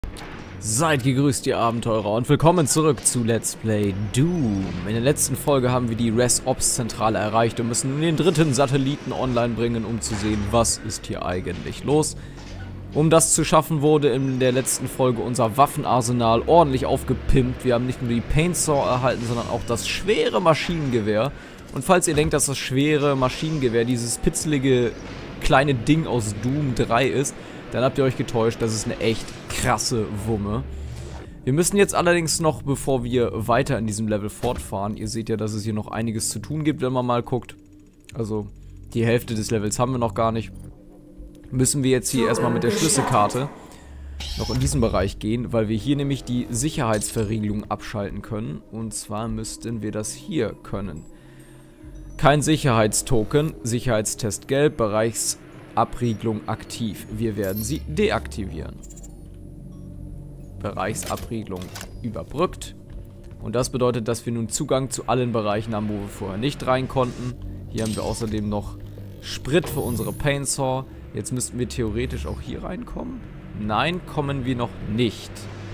Seid gegrüßt, ihr Abenteurer, und willkommen zurück zu Let's Play Doom. In der letzten Folge haben wir die Res-Ops-Zentrale erreicht und müssen nun den dritten Satelliten online bringen, um zu sehen, was ist hier eigentlich los. Um das zu schaffen, wurde in der letzten Folge unser Waffenarsenal ordentlich aufgepimpt. Wir haben nicht nur die Paintsaw erhalten, sondern auch das schwere Maschinengewehr. Und falls ihr denkt, dass das schwere Maschinengewehr dieses pitzelige kleine Ding aus Doom 3 ist, dann habt ihr euch getäuscht. Das ist eine echt krasse Wumme. Wir müssen jetzt allerdings noch, bevor wir weiter in diesem Level fortfahren, ihr seht ja, dass es hier noch einiges zu tun gibt, wenn man mal guckt. Also, die Hälfte des Levels haben wir noch gar nicht. Müssen wir jetzt hier erstmal mit der Schlüsselkarte noch in diesen Bereich gehen, weil wir hier nämlich die Sicherheitsverriegelung abschalten können. Und zwar müssten wir das hier können. Kein Sicherheitstoken, Sicherheitstest gelb, Bereichsabriegelung aktiv. Wir werden sie deaktivieren. Bereichsabriegelung überbrückt. Und das bedeutet, dass wir nun Zugang zu allen Bereichen haben, wo wir vorher nicht rein konnten. Hier haben wir außerdem noch Sprit für unsere Paintsaw. Jetzt müssten wir theoretisch auch hier reinkommen. Nein, kommen wir noch nicht.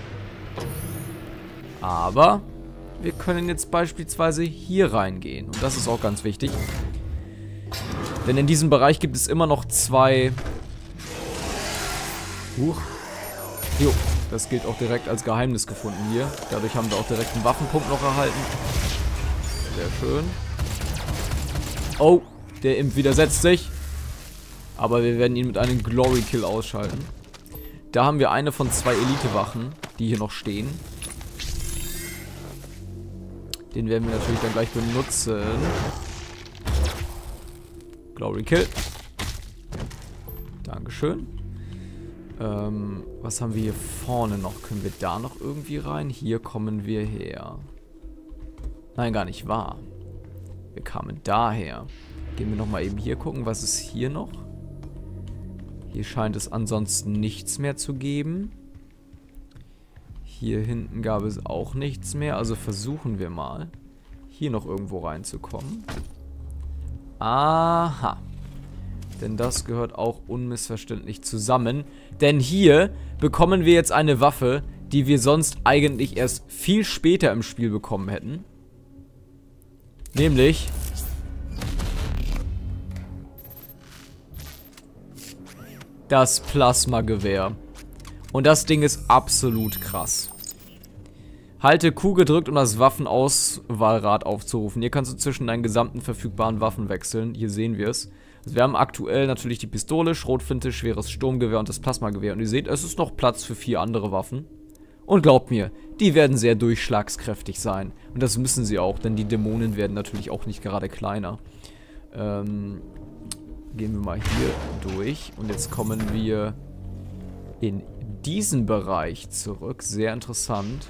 Aber wir können jetzt beispielsweise hier reingehen. Und das ist auch ganz wichtig. Denn in diesem Bereich gibt es immer noch zwei... Jo, das gilt auch direkt als Geheimnis gefunden hier. Dadurch haben wir auch direkt einen Waffenpunkt noch erhalten. Sehr schön. Oh, der Imp widersetzt sich. Aber wir werden ihn mit einem Glory Kill ausschalten. Da haben wir eine von zwei Elite-Wachen, die hier noch stehen. Den werden wir natürlich dann gleich benutzen. Glory Kill. Dankeschön. Was haben wir hier vorne noch? Können wir da noch irgendwie rein? Hier kommen wir her. Nein, gar nicht wahr. Wir kamen daher. Gehen wir nochmal eben hier gucken. Was ist hier noch? Hier scheint es ansonsten nichts mehr zu geben. Hier hinten gab es auch nichts mehr. Also versuchen wir mal, hier noch irgendwo reinzukommen. Aha. Denn das gehört auch unmissverständlich zusammen. Denn hier bekommen wir jetzt eine Waffe, die wir sonst eigentlich erst viel später im Spiel bekommen hätten. Nämlich... das Plasmagewehr. Und das Ding ist absolut krass. Halte Q gedrückt, um das Waffenauswahlrad aufzurufen. Hier kannst du zwischen deinen gesamten verfügbaren Waffen wechseln. Hier sehen wir es. Also wir haben aktuell natürlich die Pistole, Schrotflinte, schweres Sturmgewehr und das Plasmagewehr. Und ihr seht, es ist noch Platz für 4 andere Waffen. Und glaubt mir, die werden sehr durchschlagskräftig sein. Und das müssen sie auch, denn die Dämonen werden natürlich auch nicht gerade kleiner. Gehen wir mal hier durch. Und jetzt kommen wir in diesen Bereich zurück. Sehr interessant.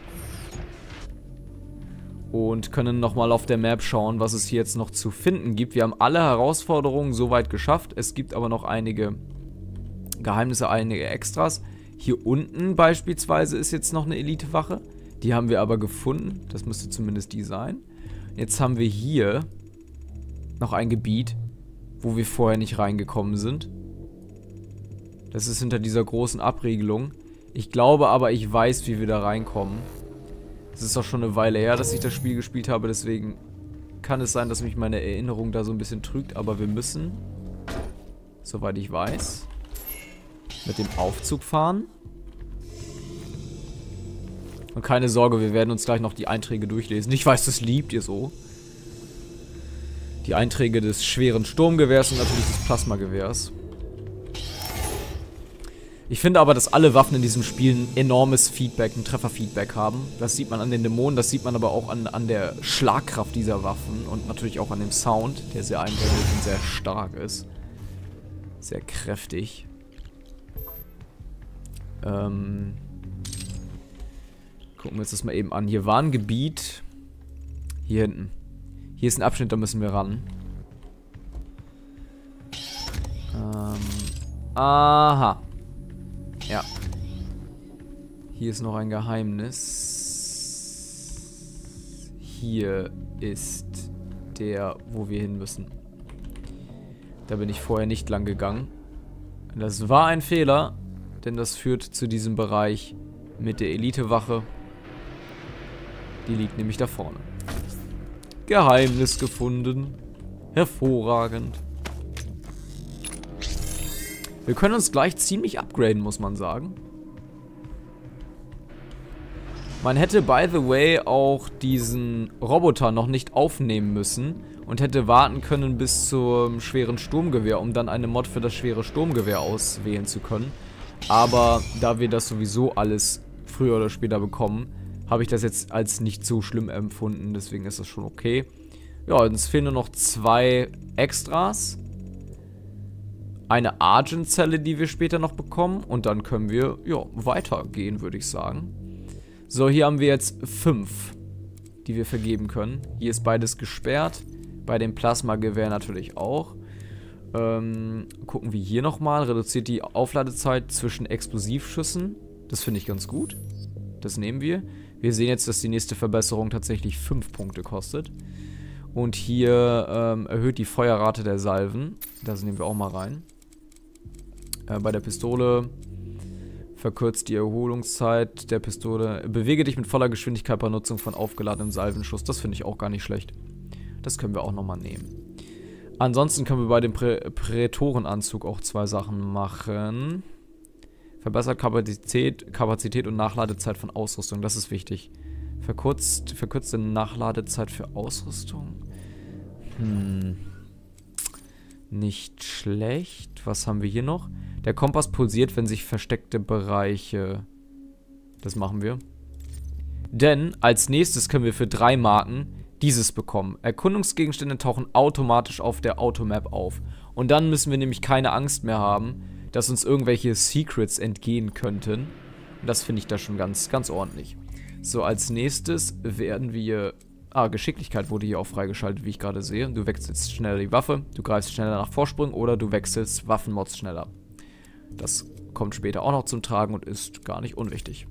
Und können nochmal auf der Map schauen, was es hier jetzt noch zu finden gibt. Wir haben alle Herausforderungen soweit geschafft. Es gibt aber noch einige Geheimnisse, einige Extras. Hier unten beispielsweise ist jetzt noch eine Elite-Wache. Die haben wir aber gefunden. Das müsste zumindest die sein. Jetzt haben wir hier noch ein Gebiet, wo wir vorher nicht reingekommen sind. Das ist hinter dieser großen Abriegelung. Ich glaube aber, ich weiß, wie wir da reinkommen. Es ist auch schon eine Weile her, dass ich das Spiel gespielt habe, deswegen kann es sein, dass mich meine Erinnerung da so ein bisschen trügt, aber wir müssen, soweit ich weiß, mit dem Aufzug fahren. Und keine Sorge, wir werden uns gleich noch die Einträge durchlesen. Ich weiß, das liebt ihr so. Die Einträge des schweren Sturmgewehrs und natürlich des Plasmagewehrs. Ich finde aber, dass alle Waffen in diesem Spiel ein enormes Feedback, ein Trefferfeedback haben. Das sieht man an den Dämonen, das sieht man aber auch an der Schlagkraft dieser Waffen und natürlich auch an dem Sound, der sehr eindeutig und sehr stark ist. Sehr kräftig. Gucken wir uns das mal eben an. Hier war ein Gebiet. Hier hinten. Hier ist ein Abschnitt, da müssen wir ran. Aha. Ja. Hier ist noch ein Geheimnis. Hier ist der, wo wir hin müssen. Da bin ich vorher nicht lang gegangen. Das war ein Fehler, denn das führt zu diesem Bereich, mit der Elitewache. Die liegt nämlich da vorne. Geheimnis gefunden. Hervorragend. Wir können uns gleich ziemlich upgraden, muss man sagen. Man hätte, by the way, auch diesen Roboter noch nicht aufnehmen müssen und hätte warten können bis zum schweren Sturmgewehr, um dann eine Mod für das schwere Sturmgewehr auswählen zu können. Aber da wir das sowieso alles früher oder später bekommen, habe ich das jetzt als nicht so schlimm empfunden, deswegen ist das schon okay. Ja, uns fehlen nur noch 2 Extras. Eine Argent-Zelle, die wir später noch bekommen. Und dann können wir, ja, weitergehen, würde ich sagen. So, hier haben wir jetzt 5, die wir vergeben können. Hier ist beides gesperrt. Bei dem Plasmagewehr natürlich auch. Gucken wir hier nochmal. Reduziert die Aufladezeit zwischen Explosivschüssen. Das finde ich ganz gut. Das nehmen wir. Wir sehen jetzt, dass die nächste Verbesserung tatsächlich 5 Punkte kostet. Und hier erhöht die Feuerrate der Salven. Das nehmen wir auch mal rein. Bei der Pistole verkürzt die Erholungszeit der Pistole. Bewege dich mit voller Geschwindigkeit bei Nutzung von aufgeladenem Salvenschuss. Das finde ich auch gar nicht schlecht. Das können wir auch nochmal nehmen. Ansonsten können wir bei dem Prätorenanzug auch 2 Sachen machen. Verbessert Kapazität und Nachladezeit von Ausrüstung. Das ist wichtig. Verkürzte Nachladezeit für Ausrüstung. Nicht schlecht. Was haben wir hier noch? Der Kompass pulsiert, wenn sich versteckte Bereiche... Das machen wir. Denn als nächstes können wir für 3 Marken dieses bekommen. Erkundungsgegenstände tauchen automatisch auf der Automap auf. Und dann müssen wir nämlich keine Angst mehr haben, dass uns irgendwelche Secrets entgehen könnten. Und das finde ich da schon ganz, ganz ordentlich. So, als nächstes werden wir... Geschicklichkeit wurde hier auch freigeschaltet, wie ich gerade sehe. Du wechselst schneller die Waffe, du greifst schneller nach Vorsprung oder du wechselst Waffenmods schneller. Das kommt später auch noch zum Tragen und ist gar nicht unwichtig.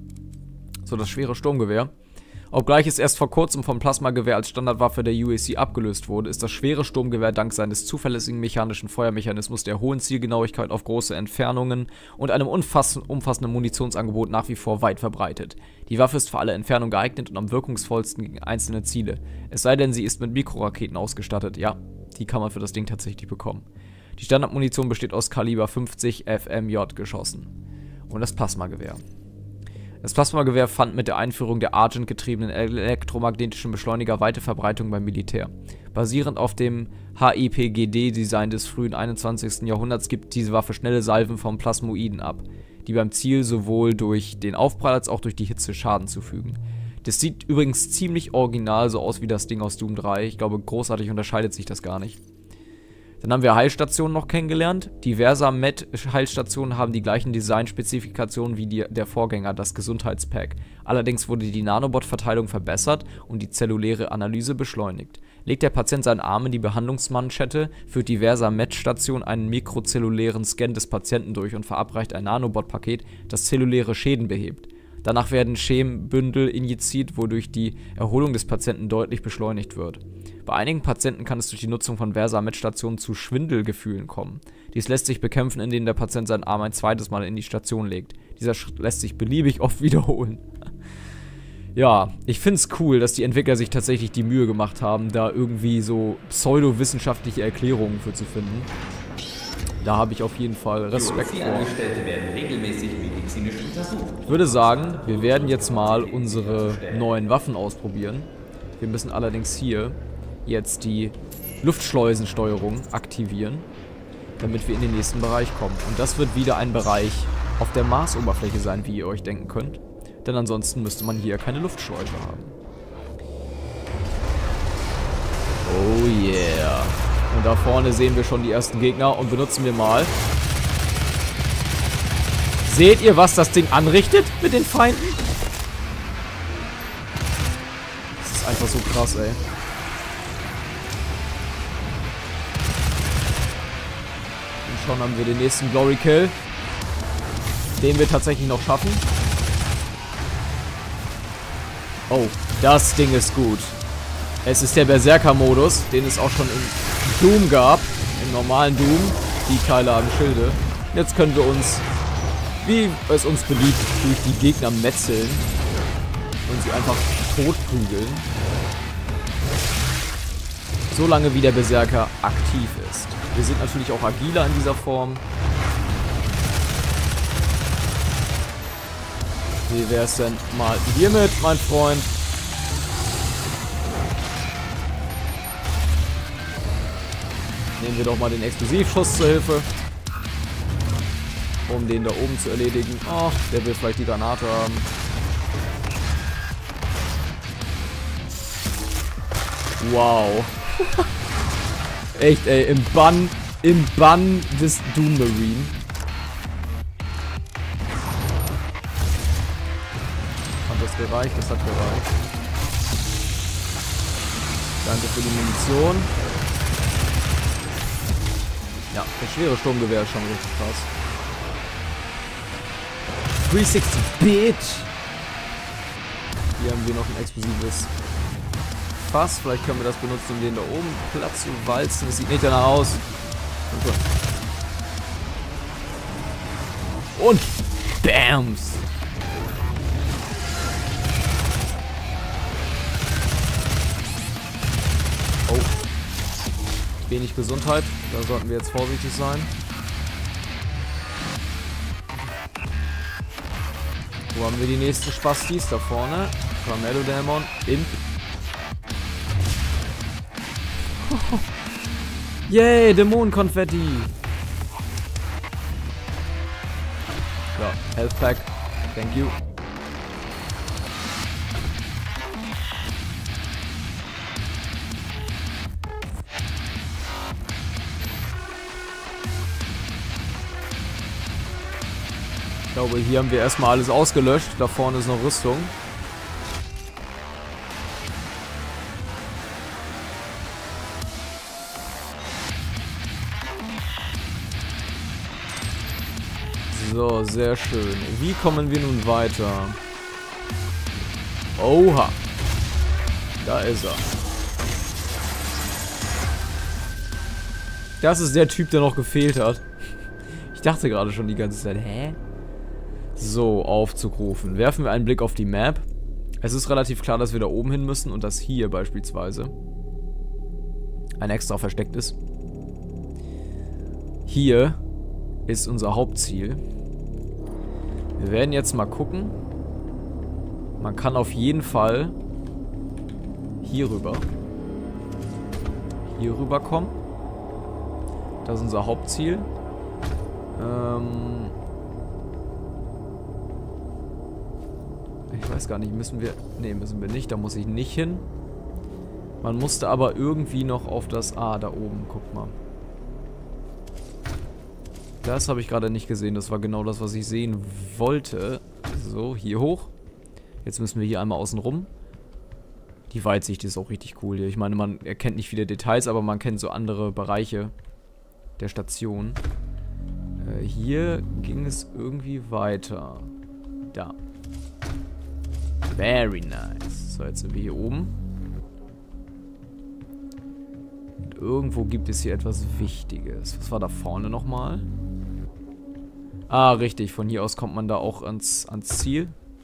So, das schwere Sturmgewehr. Obgleich es erst vor kurzem vom Plasmagewehr als Standardwaffe der UAC abgelöst wurde, ist das schwere Sturmgewehr dank seines zuverlässigen mechanischen Feuermechanismus, der hohen Zielgenauigkeit auf große Entfernungen und einem umfassenden Munitionsangebot nach wie vor weit verbreitet. Die Waffe ist für alle Entfernungen geeignet und am wirkungsvollsten gegen einzelne Ziele. Es sei denn, sie ist mit Mikroraketen ausgestattet. Ja, die kann man für das Ding tatsächlich bekommen. Die Standardmunition besteht aus Kaliber 50 FMJ Geschossen. Und das Plasmagewehr. Das Plasmagewehr fand mit der Einführung der Argent-getriebenen elektromagnetischen Beschleuniger weite Verbreitung beim Militär. Basierend auf dem HIPGD-Design des frühen 21. Jahrhunderts gibt diese Waffe schnelle Salven von Plasmoiden ab, die beim Ziel sowohl durch den Aufprall als auch durch die Hitze Schaden zufügen. Das sieht übrigens ziemlich original so aus wie das Ding aus Doom 3. Ich glaube, großartig unterscheidet sich das gar nicht. Dann haben wir Heilstationen noch kennengelernt. Diverse Med-Heilstationen haben die gleichen Designspezifikationen wie der Vorgänger, das Gesundheitspack. Allerdings wurde die Nanobot-Verteilung verbessert und die zelluläre Analyse beschleunigt. Legt der Patient seinen Arm in die Behandlungsmanschette, führt diverser Med-Station einen mikrozellulären Scan des Patienten durch und verabreicht ein Nanobot-Paket, das zelluläre Schäden behebt. Danach werden Schembündel injiziert, wodurch die Erholung des Patienten deutlich beschleunigt wird. Bei einigen Patienten kann es durch die Nutzung von Versa-Med-Stationen zu Schwindelgefühlen kommen. Dies lässt sich bekämpfen, indem der Patient seinen Arm ein zweites Mal in die Station legt. Dieser Schritt lässt sich beliebig oft wiederholen. Ja, ich finde es cool, dass die Entwickler sich tatsächlich die Mühe gemacht haben, da irgendwie so pseudowissenschaftliche Erklärungen für zu finden. Da habe ich auf jeden Fall Respekt vor. Ich würde sagen, wir werden jetzt mal unsere neuen Waffen ausprobieren. Wir müssen allerdings hier jetzt die Luftschleusensteuerung aktivieren, damit wir in den nächsten Bereich kommen. Und das wird wieder ein Bereich auf der Marsoberfläche sein, wie ihr euch denken könnt. Denn ansonsten müsste man hier keine Luftschleuse haben. Oh yeah. Und da vorne sehen wir schon die ersten Gegner und benutzen wir mal. Seht ihr, was das Ding anrichtet mit den Feinden? Das ist einfach so krass, ey. Und schon haben wir den nächsten Glory Kill. Den wir tatsächlich noch schaffen. Oh, das Ding ist gut. Es ist der Berserker-Modus, den es auch schon in Doom gab. Im normalen Doom. Die Keile am Schilde. Jetzt können wir uns wie es uns beliebt, durch die Gegner metzeln und sie einfach totprügeln. Solange wie der Berserker aktiv ist. Wir sind natürlich auch agiler in dieser Form. Wie wär's denn mal hiermit, mein Freund? Nehmen wir doch mal den Explosivschuss zur Hilfe. Um den da oben zu erledigen. Oh, der will vielleicht die Granate haben. Wow. Echt, ey, im Bann des Doom Marine. Hat das gereicht? Das hat gereicht. Danke für die Munition. Ja, das schwere Sturmgewehr ist schon richtig krass. 360-Bit! Hier haben wir noch ein explosives Fass. Vielleicht können wir das benutzen, um den da oben platt zu walzen. Das sieht nicht danach aus. Und Bams! Oh. Wenig Gesundheit. Da sollten wir jetzt vorsichtig sein. Wo haben wir die nächsten Spastis? Da vorne. Carmelo Dämon. Imp. Yay, Dämonenkonfetti. So, Health Pack. Thank you. Ich glaube, hier haben wir erstmal alles ausgelöscht. Da vorne ist noch Rüstung. So, sehr schön. Wie kommen wir nun weiter? Oha. Da ist er. Das ist der Typ, der noch gefehlt hat. Ich dachte gerade schon die ganze Zeit, hä? So, Aufzug rufen. Werfen wir einen Blick auf die Map. Es ist relativ klar, dass wir da oben hin müssen und dass hier beispielsweise ein extra versteckt ist. Hier ist unser Hauptziel. Wir werden jetzt mal gucken. Man kann auf jeden Fall hier rüber kommen. Das ist unser Hauptziel. Ich weiß gar nicht, müssen wir... Ne, müssen wir nicht. Da muss ich nicht hin. Man musste aber irgendwie noch auf das... Ah, da oben. Guck mal. Das habe ich gerade nicht gesehen. Das war genau das, was ich sehen wollte. So, hier hoch. Jetzt müssen wir hier einmal außen rum. Die Weitsicht ist auch richtig cool hier. Ich meine, man erkennt nicht viele Details, aber man kennt so andere Bereiche der Station. Hier ging es irgendwie weiter. Da. Very nice. So, jetzt sind wir hier oben. Und irgendwo gibt es hier etwas Wichtiges. Was war da vorne nochmal? Ah, richtig. Von hier aus kommt man da auch ans Ziel.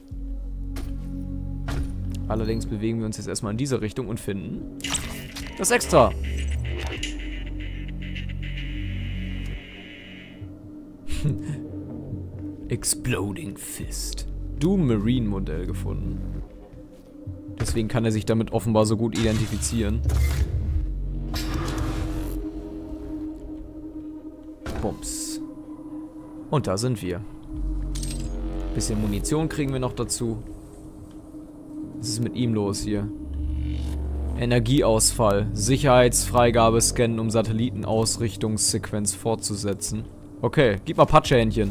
Allerdings bewegen wir uns jetzt erstmal in diese Richtung und finden das Extra. Exploding Fist. Doom Marine Modell gefunden. Deswegen kann er sich damit offenbar so gut identifizieren. Bums. Und da sind wir. Bisschen Munition kriegen wir noch dazu. Was ist mit ihm los hier? Energieausfall. Sicherheitsfreigabe scannen, um Satellitenausrichtungssequenz fortzusetzen. Okay, gib mal Patschehändchen.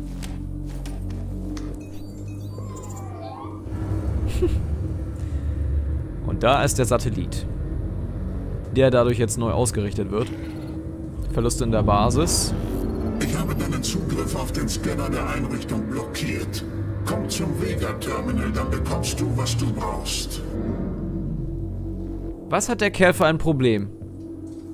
Und da ist der Satellit. Der dadurch jetzt neu ausgerichtet wird. Verluste in der Basis. Ich habe deinen Zugriff auf den Scanner der Einrichtung blockiert. Komm zum Vega-Terminal, dann bekommst du, was du brauchst. Was hat der Kerl für ein Problem?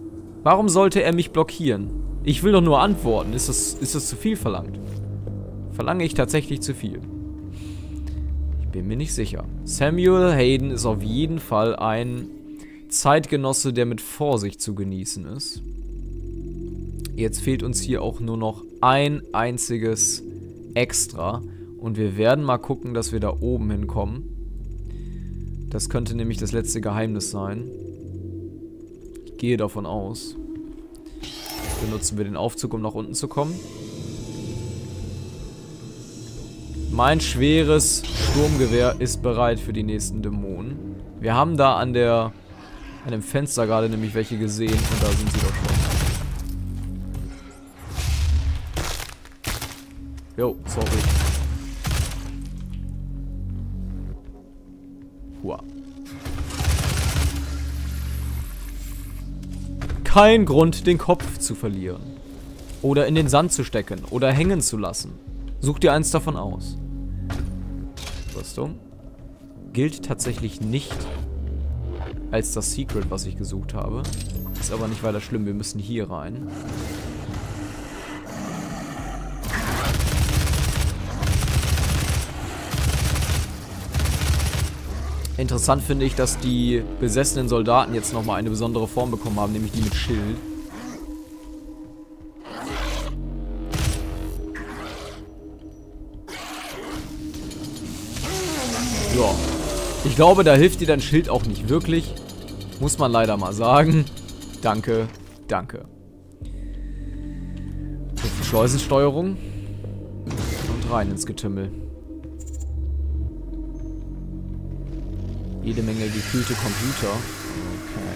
Warum sollte er mich blockieren? Ich will doch nur antworten. Ist das zu viel verlangt? Verlange ich tatsächlich zu viel? Ich bin mir nicht sicher. Samuel Hayden ist auf jeden Fall ein Zeitgenosse, der mit Vorsicht zu genießen ist. Jetzt fehlt uns hier auch nur noch ein einziges Extra. Und wir werden mal gucken, dass wir da oben hinkommen. Das könnte nämlich das letzte Geheimnis sein. Ich gehe davon aus. Benutzen wir den Aufzug, um nach unten zu kommen. Mein schweres Sturmgewehr ist bereit für die nächsten Dämonen. Wir haben da an dem Fenster gerade nämlich welche gesehen und da sind sie doch schon. Jo, sorry. Hua. Kein Grund, den Kopf zu verlieren. Oder in den Sand zu stecken. Oder hängen zu lassen. Such dir eins davon aus. Rüstung. Gilt tatsächlich nicht als das Secret, was ich gesucht habe. Ist aber nicht weiter schlimm. Wir müssen hier rein. Interessant finde ich, dass die besessenen Soldaten jetzt nochmal eine besondere Form bekommen haben, nämlich die mit Schild. Ja. Ich glaube, da hilft dir dein Schild auch nicht wirklich. Muss man leider mal sagen. Danke, danke. Schleusensteuerung. Und rein ins Getümmel. Jede Menge gekühlte Computer. Okay.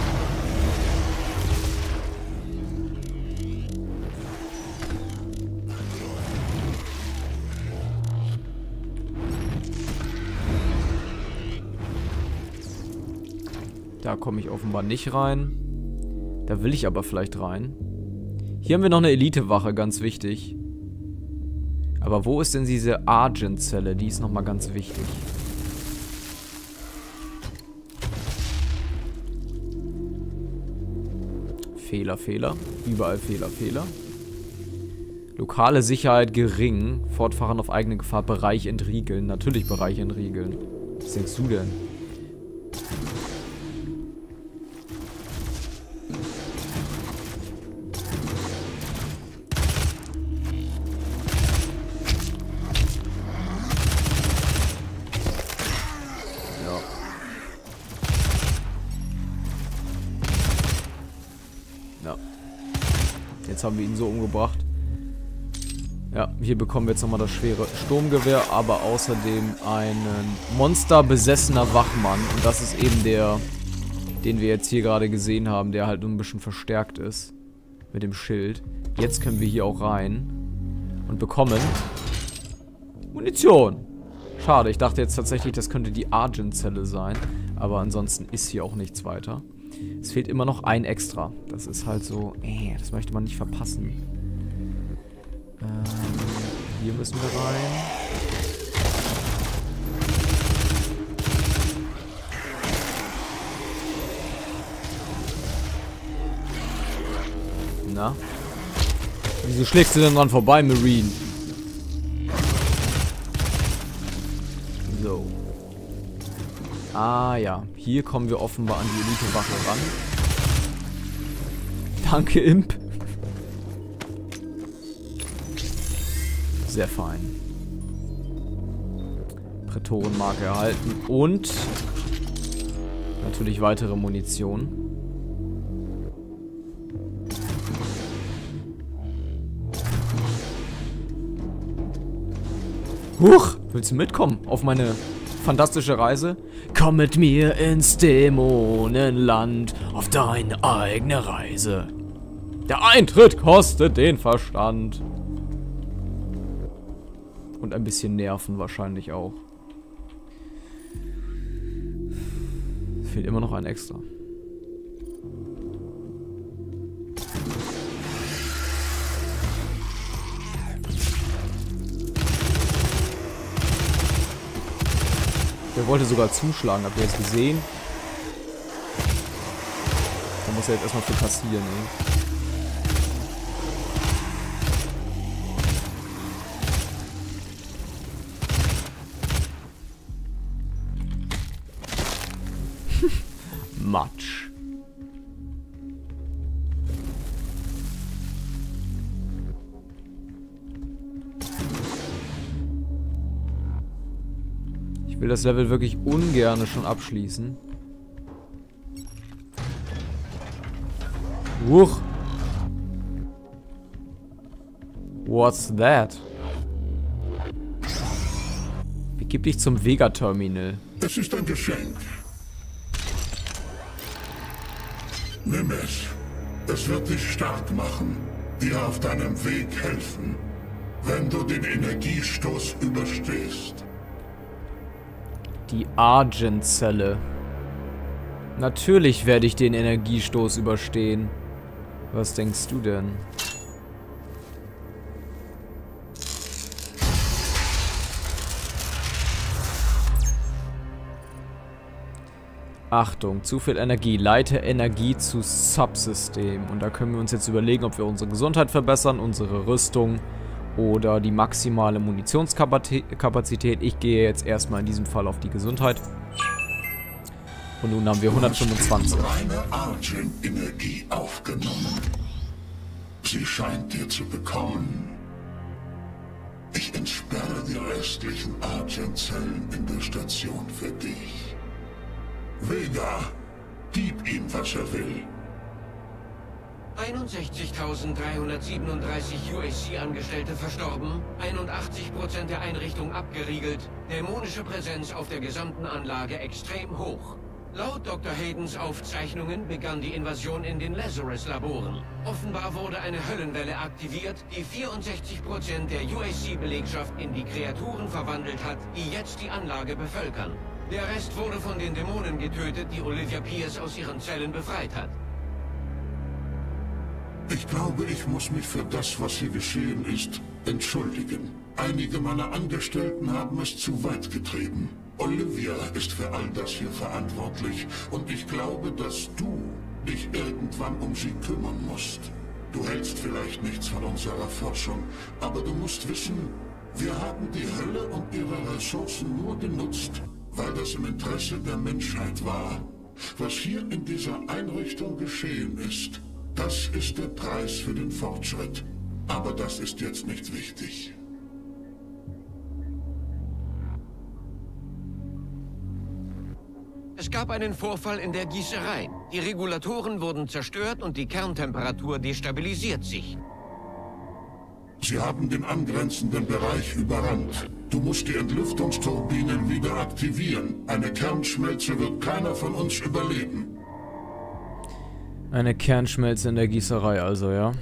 Da komme ich offenbar nicht rein. Da will ich aber vielleicht rein. Hier haben wir noch eine Elitewache, ganz wichtig. Aber wo ist denn diese Argent-Zelle? Die ist nochmal ganz wichtig. Fehler, Fehler. Überall Fehler, Fehler. Lokale Sicherheit gering. Fortfahren auf eigene Gefahr. Bereich entriegeln. Natürlich Bereich entriegeln. Was denkst du denn? Jetzt haben wir ihn so umgebracht. Ja, hier bekommen wir jetzt nochmal das schwere Sturmgewehr, aber außerdem einen monsterbesessener Wachmann. Und das ist eben der, den wir jetzt hier gerade gesehen haben, der halt ein bisschen verstärkt ist. Mit dem Schild. Jetzt können wir hier auch rein. Und bekommen Munition. Schade, ich dachte jetzt tatsächlich, das könnte die Argent-Zelle sein. Aber ansonsten ist hier auch nichts weiter. Es fehlt immer noch ein Extra. Das ist halt so, das möchte man nicht verpassen. Hier müssen wir rein. Na? Wieso schlägst du denn dran vorbei, Marine? So. Ah ja, hier kommen wir offenbar an die Elitewache ran. Danke, Imp. Sehr fein. Prätorenmarke erhalten und natürlich weitere Munition. Huch, willst du mitkommen auf meine fantastische Reise? Komm mit mir ins Dämonenland auf deine eigene Reise. Der Eintritt kostet den Verstand. Und ein bisschen Nerven wahrscheinlich auch. Fehlt immer noch ein Extra. Der wollte sogar zuschlagen, habt ihr jetzt gesehen? Da muss er jetzt erstmal für kassieren, ey. Matsch. Ich will das Level wirklich ungern schon abschließen. Wuch. What's that? Begib dich zum Vega-Terminal. Es ist ein Geschenk. Nimm es. Es wird dich stark machen, dir auf deinem Weg helfen, wenn du den Energiestoß überstehst. Die Argent-Zelle. Natürlich werde ich den Energiestoß überstehen. Was denkst du denn? Achtung, zu viel Energie. Leite Energie zu Subsystem. Und da können wir uns jetzt überlegen, ob wir unsere Gesundheit verbessern, unsere Rüstung oder die maximale Munitionskapazität. Ich gehe jetzt erstmal in diesem Fall auf die Gesundheit. Und nun haben wir 125. Reine Argent-Energie aufgenommen. Sie scheint dir zu bekommen. Ich entsperre die restlichen Argent-Zellen in der Station für dich. Vega, gib ihm, was er will. 61.337 UAC-Angestellte verstorben, 81% der Einrichtung abgeriegelt, dämonische Präsenz auf der gesamten Anlage extrem hoch. Laut Dr. Haydens Aufzeichnungen begann die Invasion in den Lazarus-Laboren. Offenbar wurde eine Höllenwelle aktiviert, die 64% der UAC-Belegschaft in die Kreaturen verwandelt hat, die jetzt die Anlage bevölkern. Der Rest wurde von den Dämonen getötet, die Olivia Pierce aus ihren Zellen befreit hat. Ich glaube, ich muss mich für das, was hier geschehen ist, entschuldigen. Einige meiner Angestellten haben es zu weit getrieben. Olivia ist für all das hier verantwortlich und ich glaube, dass du dich irgendwann um sie kümmern musst. Du hältst vielleicht nichts von unserer Forschung, aber du musst wissen, wir haben die Hölle und ihre Ressourcen nur genutzt, weil das im Interesse der Menschheit war. Was hier in dieser Einrichtung geschehen ist, das ist der Preis für den Fortschritt. Aber das ist jetzt nicht wichtig. Es gab einen Vorfall in der Gießerei. Die Regulatoren wurden zerstört und die Kerntemperatur destabilisiert sich. Sie haben den angrenzenden Bereich überrannt. Du musst die Entlüftungsturbinen wieder aktivieren. Eine Kernschmelze wird keiner von uns überleben. Eine Kernschmelze in der Gießerei also, ja.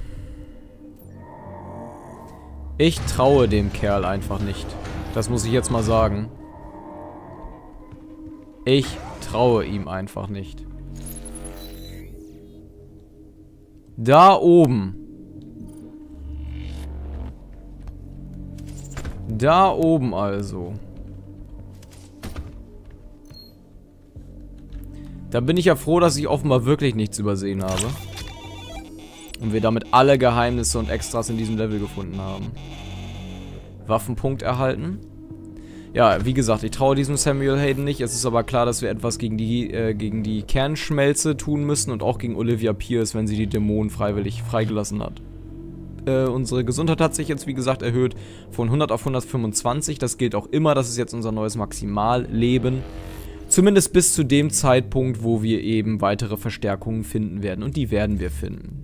Ich traue dem Kerl einfach nicht. Das muss ich jetzt mal sagen. Ich traue ihm einfach nicht. Da oben. Da oben also. Da bin ich ja froh, dass ich offenbar wirklich nichts übersehen habe. Und wir damit alle Geheimnisse und Extras in diesem Level gefunden haben. Waffenpunkt erhalten. Ja, wie gesagt, ich traue diesem Samuel Hayden nicht. Es ist aber klar, dass wir etwas gegen die Kernschmelze tun müssen und auch gegen Olivia Pierce, wenn sie die Dämonen freiwillig freigelassen hat. Unsere Gesundheit hat sich jetzt, wie gesagt, erhöht von 100 auf 125. Das gilt auch immer. Das ist jetzt unser neues Maximalleben. Zumindest bis zu dem Zeitpunkt, wo wir eben weitere Verstärkungen finden werden. Und die werden wir finden.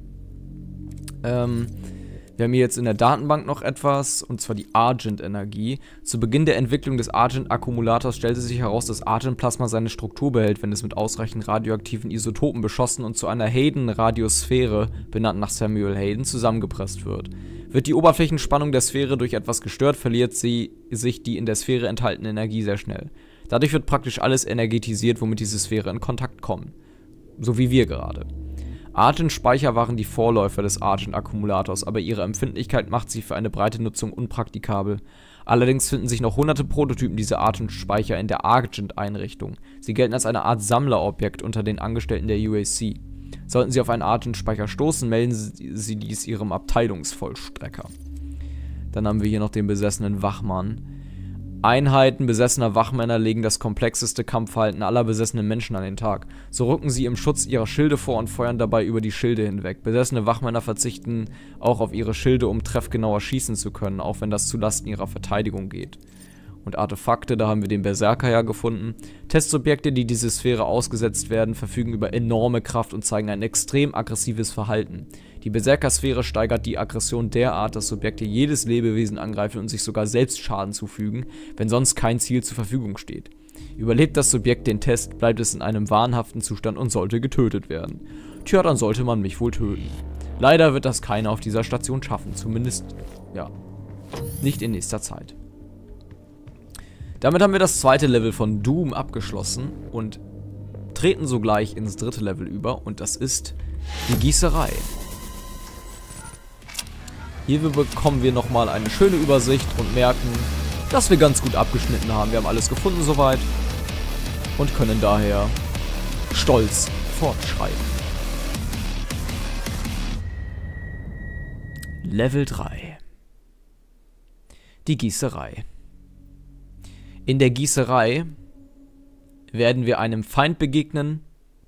Wir haben hier jetzt in der Datenbank noch etwas, und zwar die Argent-Energie. Zu Beginn der Entwicklung des Argent-Akkumulators stellte sich heraus, dass Argent-Plasma seine Struktur behält, wenn es mit ausreichend radioaktiven Isotopen beschossen und zu einer Hayden-Radiosphäre, benannt nach Samuel Hayden, zusammengepresst wird. Wird die Oberflächenspannung der Sphäre durch etwas gestört, verliert sich die in der Sphäre enthaltene Energie sehr schnell. Dadurch wird praktisch alles energetisiert, womit diese Sphäre in Kontakt kommt. So wie wir gerade. Argent-Speicher waren die Vorläufer des Argent-Akkumulators, aber ihre Empfindlichkeit macht sie für eine breite Nutzung unpraktikabel. Allerdings finden sich noch hunderte Prototypen dieser Argent-Speicher in der Argent-Einrichtung. Sie gelten als eine Art Sammlerobjekt unter den Angestellten der UAC. Sollten Sie auf einen Argent-Speicher stoßen, melden Sie dies Ihrem Abteilungsvollstrecker. Dann haben wir hier noch den besessenen Wachmann. Einheiten besessener Wachmänner legen das komplexeste Kampfverhalten aller besessenen Menschen an den Tag. So rücken sie im Schutz ihrer Schilde vor und feuern dabei über die Schilde hinweg. Besessene Wachmänner verzichten auch auf ihre Schilde, um treffgenauer schießen zu können, auch wenn das zulasten ihrer Verteidigung geht. Und Artefakte, da haben wir den Berserker ja gefunden. Testsubjekte, die diese Sphäre ausgesetzt werden, verfügen über enorme Kraft und zeigen ein extrem aggressives Verhalten. Die Berserker-Sphäre steigert die Aggression derart, dass Subjekte jedes Lebewesen angreifen und sich sogar selbst Schaden zufügen, wenn sonst kein Ziel zur Verfügung steht. Überlebt das Subjekt den Test, bleibt es in einem wahnhaften Zustand und sollte getötet werden. Tja, dann sollte man mich wohl töten. Leider wird das keiner auf dieser Station schaffen, zumindest, ja, nicht in nächster Zeit. Damit haben wir das zweite Level von Doom abgeschlossen und treten sogleich ins dritte Level über und das ist die Gießerei. Hier bekommen wir nochmal eine schöne Übersicht und merken, dass wir ganz gut abgeschnitten haben. Wir haben alles gefunden soweit und können daher stolz fortschreiten. Level 3. Die Gießerei. In der Gießerei werden wir einem Feind begegnen,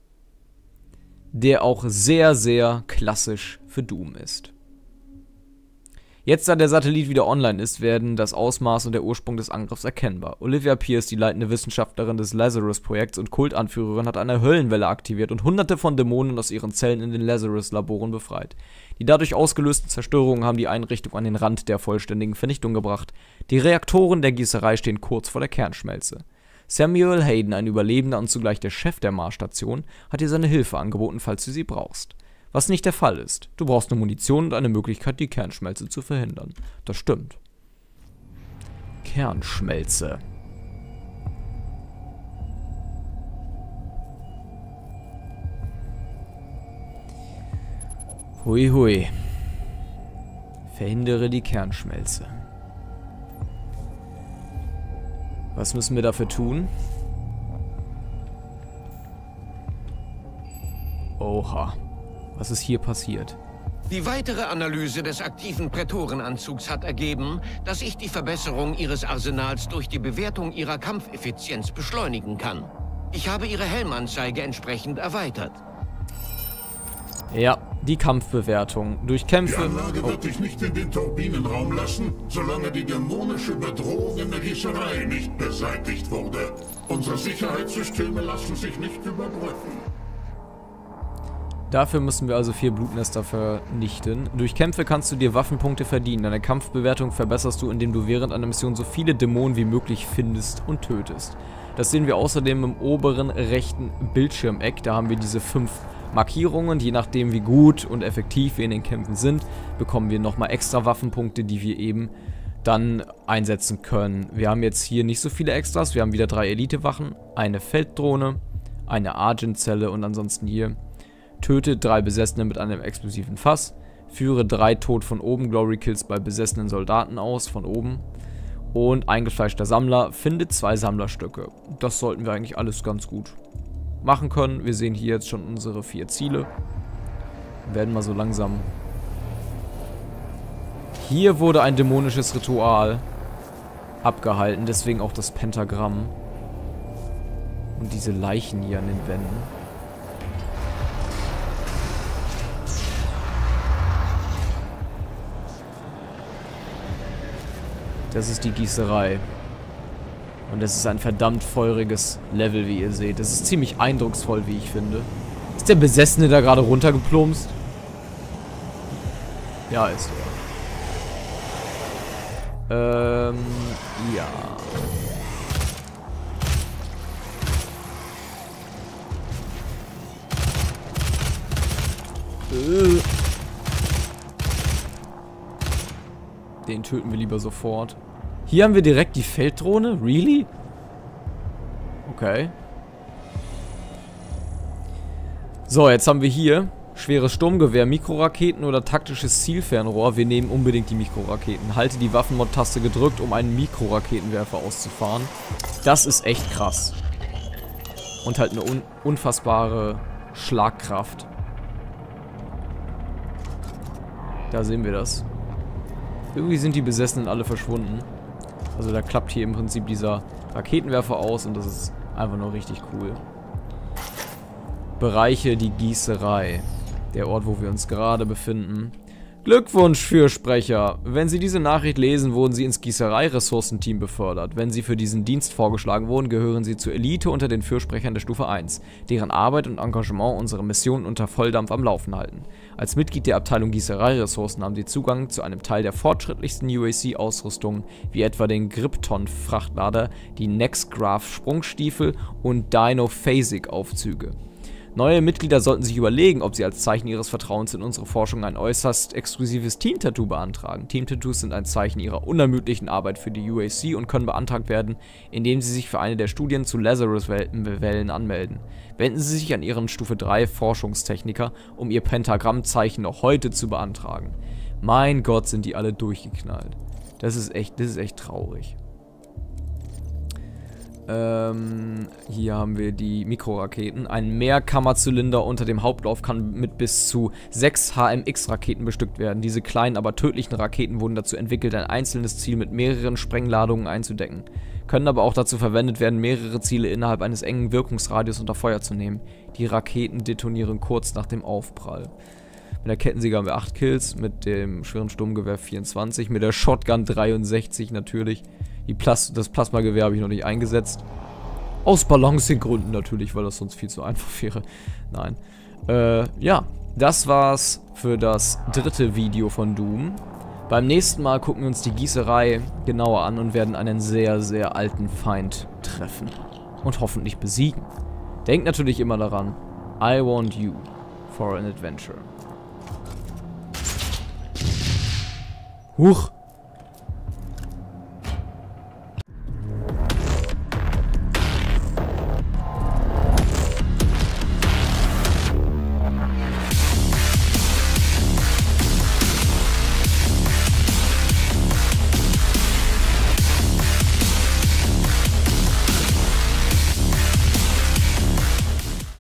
der auch sehr, sehr klassisch für Doom ist. Jetzt, da der Satellit wieder online ist, werden das Ausmaß und der Ursprung des Angriffs erkennbar. Olivia Pierce, die leitende Wissenschaftlerin des Lazarus-Projekts und Kultanführerin, hat eine Höllenwelle aktiviert und hunderte von Dämonen aus ihren Zellen in den Lazarus-Laboren befreit. Die dadurch ausgelösten Zerstörungen haben die Einrichtung an den Rand der vollständigen Vernichtung gebracht. Die Reaktoren der Gießerei stehen kurz vor der Kernschmelze. Samuel Hayden, ein Überlebender und zugleich der Chef der Marsstation, hat dir seine Hilfe angeboten, falls du sie brauchst. Was nicht der Fall ist. Du brauchst nur Munition und eine Möglichkeit, die Kernschmelze zu verhindern. Das stimmt. Kernschmelze. Hui hui. Verhindere die Kernschmelze. Was müssen wir dafür tun? Oha. Was ist hier passiert? Die weitere Analyse des aktiven Prätorenanzugs hat ergeben, dass ich die Verbesserung Ihres Arsenals durch die Bewertung Ihrer Kampfeffizienz beschleunigen kann. Ich habe Ihre Helmanzeige entsprechend erweitert. Ja, die Kampfbewertung. Durch Kämpfe... Die Anlage wird dich nicht in den Turbinenraum lassen, solange die dämonische Bedrohung in der Gießerei nicht beseitigt wurde. Unsere Sicherheitssysteme lassen sich nicht überbrücken. Dafür müssen wir also 4 Blutnester vernichten. Durch Kämpfe kannst du dir Waffenpunkte verdienen. Deine Kampfbewertung verbesserst du, indem du während einer Mission so viele Dämonen wie möglich findest und tötest. Das sehen wir außerdem im oberen rechten Bildschirmeck. Da haben wir diese 5 Markierungen. Je nachdem, wie gut und effektiv wir in den Kämpfen sind, bekommen wir nochmal extra Waffenpunkte, die wir eben dann einsetzen können. Wir haben jetzt hier nicht so viele Extras. Wir haben wieder 3 Elitewachen, eine Felddrohne, eine Argentzelle und ansonsten hier: töte 3 Besessene mit einem explosiven Fass. Führe 3 Tod von oben Glory Kills bei besessenen Soldaten aus, von oben. Und eingefleischter Sammler, finde 2 Sammlerstücke. Das sollten wir eigentlich alles ganz gut machen können. Wir sehen hier jetzt schon unsere 4 Ziele. Wir werden mal so langsam... Hier wurde ein dämonisches Ritual abgehalten, deswegen auch das Pentagramm. Und diese Leichen hier an den Wänden. Das ist die Gießerei. Und es ist ein verdammt feuriges Level, wie ihr seht. Es ist ziemlich eindrucksvoll, wie ich finde. Ist der Besessene da gerade runtergeplumpst? Ja, ist er. Ja. Den töten wir lieber sofort. Hier haben wir direkt die Felddrohne? Really? Okay. So, jetzt haben wir hier schweres Sturmgewehr, Mikroraketen oder taktisches Zielfernrohr. Wir nehmen unbedingt die Mikroraketen. Halte die Waffenmod-Taste gedrückt, um einen Mikroraketenwerfer auszufahren. Das ist echt krass. Und halt eine unfassbare Schlagkraft. Da sehen wir das. Irgendwie sind die Besessenen alle verschwunden. Also da klappt hier im Prinzip dieser Raketenwerfer aus und das ist einfach nur richtig cool. Bereiche die Gießerei. Der Ort, wo wir uns gerade befinden. Glückwunsch, Fürsprecher! Wenn Sie diese Nachricht lesen, wurden Sie ins Gießerei-Ressourcenteam befördert. Wenn Sie für diesen Dienst vorgeschlagen wurden, gehören Sie zur Elite unter den Fürsprechern der Stufe 1, deren Arbeit und Engagement unsere Mission unter Volldampf am Laufen halten. Als Mitglied der Abteilung Gießerei-Ressourcen haben Sie Zugang zu einem Teil der fortschrittlichsten UAC-Ausrüstung, wie etwa den Krypton-Frachtlader, die Nextgraph-Sprungstiefel und Dino-Phasic-Aufzüge. Neue Mitglieder sollten sich überlegen, ob sie als Zeichen ihres Vertrauens in unsere Forschung ein äußerst exklusives Team-Tattoo beantragen. Team-Tattoos sind ein Zeichen ihrer unermüdlichen Arbeit für die UAC und können beantragt werden, indem sie sich für eine der Studien zu Lazarus-Wellen anmelden. Wenden Sie sich an Ihren Stufe 3 Forschungstechniker, um Ihr Pentagrammzeichen noch heute zu beantragen. Mein Gott, sind die alle durchgeknallt. Das ist echt traurig. Hier haben wir die Mikroraketen. Ein Mehrkammerzylinder unter dem Hauptlauf kann mit bis zu 6 HMX-Raketen bestückt werden. Diese kleinen, aber tödlichen Raketen wurden dazu entwickelt, ein einzelnes Ziel mit mehreren Sprengladungen einzudecken. Können aber auch dazu verwendet werden, mehrere Ziele innerhalb eines engen Wirkungsradius unter Feuer zu nehmen. Die Raketen detonieren kurz nach dem Aufprall. Mit der Kettensäge haben wir 8 Kills, mit dem schweren Sturmgewehr 24, mit der Shotgun 63 natürlich. Das Plasmagewehr habe ich noch nicht eingesetzt. Aus Balancing-Gründen natürlich, weil das sonst viel zu einfach wäre. Nein. Ja, das war's für das 3. Video von Doom. Beim nächsten Mal gucken wir uns die Gießerei genauer an und werden einen sehr, sehr alten Feind treffen. Und hoffentlich besiegen. Denkt natürlich immer daran, I want you for an adventure. Huch!